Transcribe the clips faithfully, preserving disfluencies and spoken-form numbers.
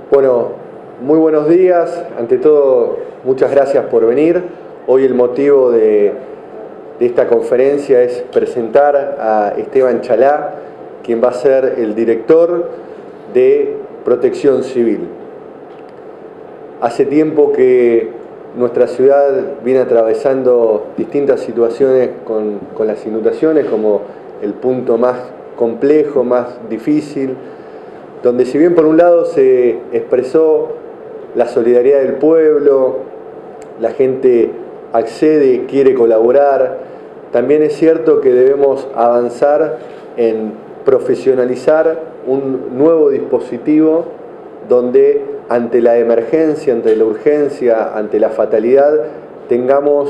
Bueno, muy buenos días. Ante todo, muchas gracias por venir. Hoy el motivo de, de esta conferencia es presentar a Esteban Chalá, quien va a ser el director de Protección Civil. Hace tiempo que nuestra ciudad viene atravesando distintas situaciones con, con las inundaciones como el punto más complejo, más difícil, donde si bien por un lado se expresó la solidaridad del pueblo, la gente accede, quiere colaborar, también es cierto que debemos avanzar en profesionalizar un nuevo dispositivo donde ante la emergencia, ante la urgencia, ante la fatalidad, tengamos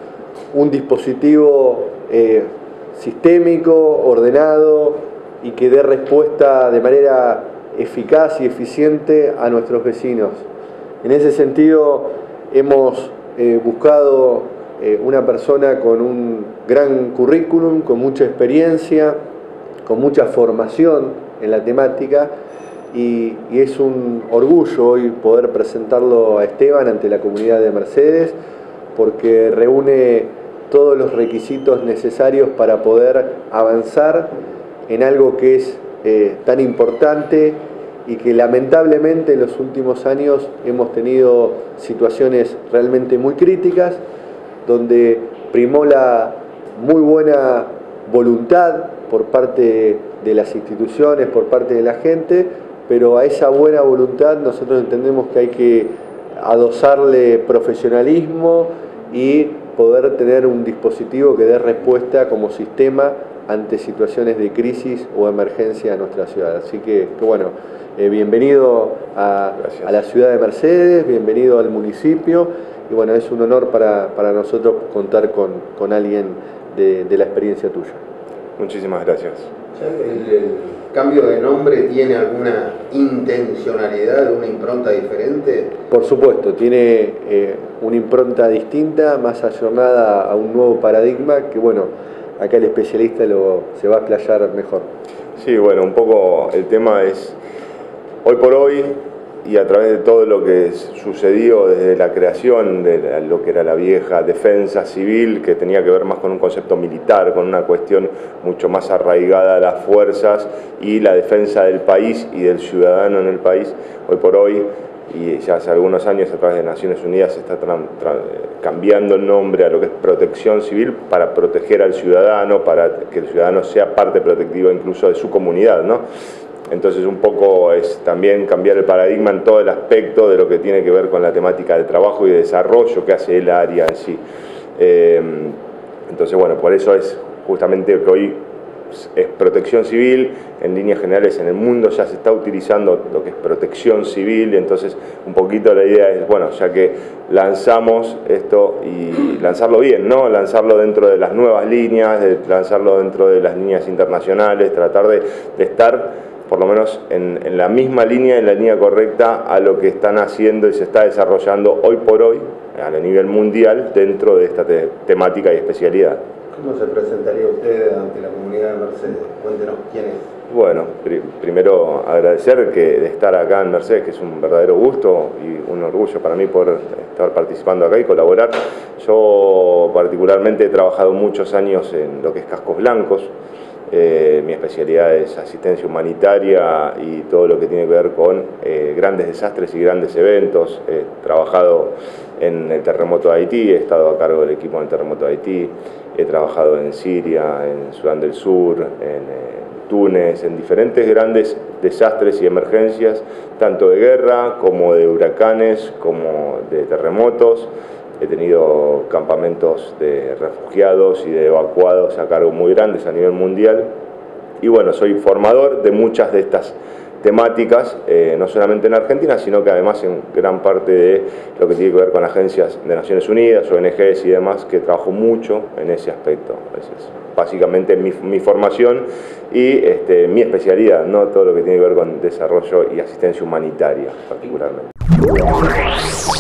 un dispositivo eh, sistémico, ordenado y que dé respuesta de manera eficaz y eficiente a nuestros vecinos. En ese sentido, hemos eh, buscado eh, una persona con un gran currículum, con mucha experiencia, con mucha formación en la temática, y, y es un orgullo hoy poder presentarlo a Esteban ante la comunidad de Mercedes, porque reúne todos los requisitos necesarios para poder avanzar en algo que es eh, tan importante y que lamentablemente en los últimos años hemos tenido situaciones realmente muy críticas, donde primó la muy buena voluntad por parte de las instituciones, por parte de la gente, pero a esa buena voluntad nosotros entendemos que hay que adosarle profesionalismo y poder tener un dispositivo que dé respuesta como sistema ante situaciones de crisis o emergencia en nuestra ciudad. Así que, que bueno, eh, bienvenido a, a la ciudad de Mercedes, bienvenido al municipio, y bueno, es un honor para, para nosotros contar con, con alguien de, de la experiencia tuya. Muchísimas gracias. ¿El, el cambio de nombre tiene alguna intencionalidad, una impronta diferente? Por supuesto, tiene eh, una impronta distinta, más ayornada a un nuevo paradigma que, bueno, acá el especialista lo, se va a explayar mejor. Sí, bueno, un poco el tema es, hoy por hoy, y a través de todo lo que sucedió desde la creación de lo que era la vieja defensa civil, que tenía que ver más con un concepto militar, con una cuestión mucho más arraigada a las fuerzas y la defensa del país y del ciudadano en el país, hoy por hoy, y ya hace algunos años a través de Naciones Unidas se está cambiando el nombre a lo que es protección civil para proteger al ciudadano, para que el ciudadano sea parte protectiva incluso de su comunidad, ¿no? Entonces un poco es también cambiar el paradigma en todo el aspecto de lo que tiene que ver con la temática de trabajo y de desarrollo que hace el área en sí. Eh, entonces bueno, por eso es justamente que hoy es protección civil, en líneas generales en el mundo ya se está utilizando lo que es protección civil, entonces un poquito la idea es, bueno, ya que lanzamos esto y lanzarlo bien, ¿no? Lanzarlo dentro de las nuevas líneas, de lanzarlo dentro de las líneas internacionales, tratar de, de estar por lo menos en, en la misma línea, en la línea correcta a lo que están haciendo y se está desarrollando hoy por hoy a nivel mundial dentro de esta te temática y especialidad. ¿Cómo se presentaría usted ante la comunidad de Mercedes? Cuéntenos quién es. Bueno, pr primero agradecer que de estar acá en Mercedes, que es un verdadero gusto y un orgullo para mí poder estar participando acá y colaborar. Yo particularmente he trabajado muchos años en lo que es cascos blancos. Eh, mi especialidad es asistencia humanitaria y todo lo que tiene que ver con eh, grandes desastres y grandes eventos. He trabajado en el terremoto de Haití, he estado a cargo del equipo en el terremoto de Haití, he trabajado en Siria, en Sudán del Sur, en eh, Túnez, en diferentes grandes desastres y emergencias, tanto de guerra como de huracanes, como de terremotos. He tenido campamentos de refugiados y de evacuados a cargo muy grandes a nivel mundial. Y bueno, soy formador de muchas de estas temáticas, eh, no solamente en Argentina, sino que además en gran parte de lo que tiene que ver con agencias de Naciones Unidas, O N Ges y demás, que trabajo mucho en ese aspecto. Esa es básicamente mi, mi formación y este, mi especialidad, ¿no? Todo lo que tiene que ver con desarrollo y asistencia humanitaria particularmente.